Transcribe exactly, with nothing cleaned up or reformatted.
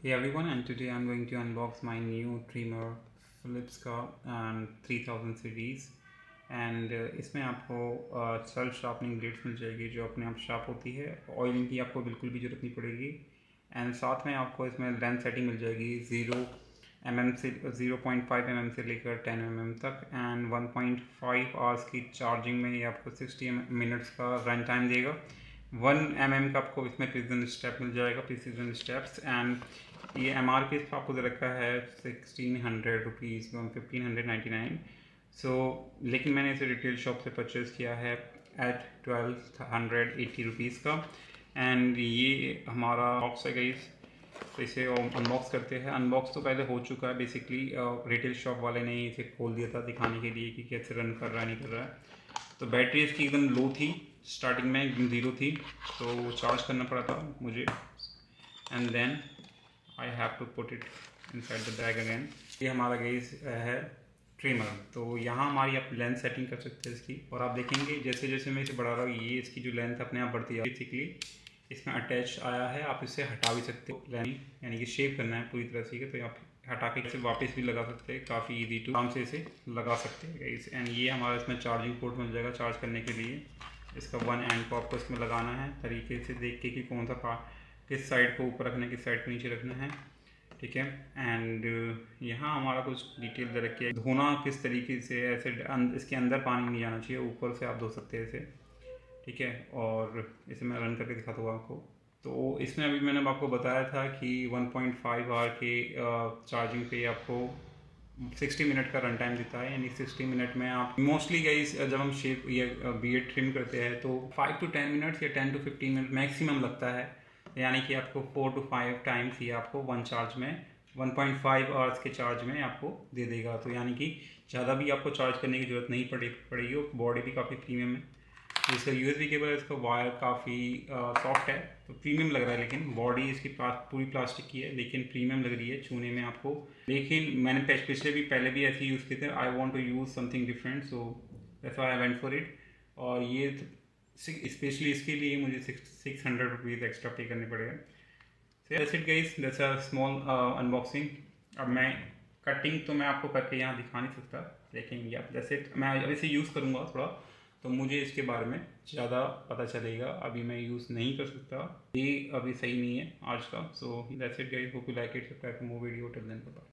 Hey everyone, and today I'm going to unbox my new trimmer Philips का and three thousand series and इसमें आपको self sharpening blades मिल जाएगी जो अपने आप शार्प होती है। ऑयलिंग की आपको बिल्कुल भी ज़रूरत नहीं पड़ेगी एंड साथ में आपको इसमें लेंथ सेटिंग मिल जाएगी ज़ीरो एम एम से zero point five m m से लेकर टेन एम एम तक and one point five hours की चार्जिंग में ये आपको सिक्सटी मिनट्स का रन टाइम देगा। वन एम एम का आपको इसमें प्रिसीजन स्टेप मिल जाएगा, प्रिसीजन स्टेप्स एंड ये एम आर पी इसका आपको दे रखा है sixteen hundred rupees fifteen hundred ninety nine so लेकिन मैंने इसे रिटेल शॉप से परचेज़ किया है at twelve hundred eighty rupees का एंड ये हमारा बॉक्स है गाइस। तो इसे अनबॉक्स करते हैं। अनबॉक्स तो पहले हो चुका है, बेसिकली रिटेल शॉप वाले ने इसे खोल दिया था दिखाने के लिए कि कैसे रन कर रहा है नहीं कर रहा है। तो बैटरी इसकी एकदम लो थी, स्टार्टिंग में एकदम ज़ीरो थी, तो चार्ज करना पड़ा था मुझे and then I have to put it inside the bag again. ये हमारा गाइस है ट्रिमर। तो यहाँ हमारी आप लेंथ सेटिंग कर सकते हैं इसकी, और आप देखेंगे जैसे जैसे मैं इसे बढ़ा रहा हूँ ये इसकी जो लेंथ अपने आप बढ़ती है। बेसिकली इसमें अटैच आया है, आप इसे हटा भी सकते हो, यानी कि शेप करना है पूरी तरह से, तो आप हटा के इसे वापस भी लगा सकते हैं। काफ़ी इजी टू आराम से इसे लगा सकते हैं गाइस। एंड ये हमारा इसमें चार्जिंग पोर्ट मिल जाएगा चार्ज करने के लिए। इसका वन एंड को आपको इसमें लगाना है तरीके से देख के कि कौन सा पार्ट किस साइड को ऊपर रखना है किस साइड को नीचे रखना है, ठीक है। एंड यहाँ हमारा कुछ डिटेल दे रखी है, धोना किस तरीके से, ऐसे इसके अंदर पानी नहीं जाना चाहिए, ऊपर से आप धो सकते हैं इसे, ठीक है। और इसे मैं रन करके दिखाता हूँ आपको। तो इसमें अभी मैंने आपको बताया था कि वन पॉइंट फाइव आवर के चार्जिंग पे आपको सिक्सटी मिनट का रन टाइम देता है, यानी सिक्सटी मिनट में आप मोस्टली गाइस जब हम शेप या बियर्ड ट्रिम करते हैं तो फाइव टू टेन मिनट्स या ten to fifteen minute maximum लगता है, यानी कि आपको फोर टू फाइव टाइम्स ही आपको वन चार्ज में वन पॉइंट फाइव आवर्स के चार्ज में आपको दे देगा। तो यानी कि ज़्यादा भी आपको चार्ज करने की ज़रूरत नहीं पड़े पड़ेगी। बॉडी भी काफ़ी प्रीमियम है। इसका यूएसबी केबल है, इसका वायर काफ़ी सॉफ्ट है, तो प्रीमियम लग रहा है। लेकिन बॉडी इसकी पूरी प्लास्टिक की है, लेकिन प्रीमियम लग रही है छूने में आपको। लेकिन मैंने पिछले भी पहले भी ऐसे यूज़ किए थे। I want to use something different, so that's why I went for it. और ये स्पेशली इसके लिए मुझे six six hundred rupees extra pay करने पड़ेगा। So that's it guys, that's a small unboxing. अब मैं कटिंग तो मैं आपको करके यहाँ दिखा नहीं सकता, लेकिन या दैट्स इट। मैं अब इसे यूज़ करूँगा थोड़ा, तो मुझे इसके बारे में ज़्यादा पता चलेगा। अभी मैं यूज़ नहीं कर सकता, ये अभी सही नहीं है आज का। So that's it guys, hope you like it, subscribe for more video, till then bye.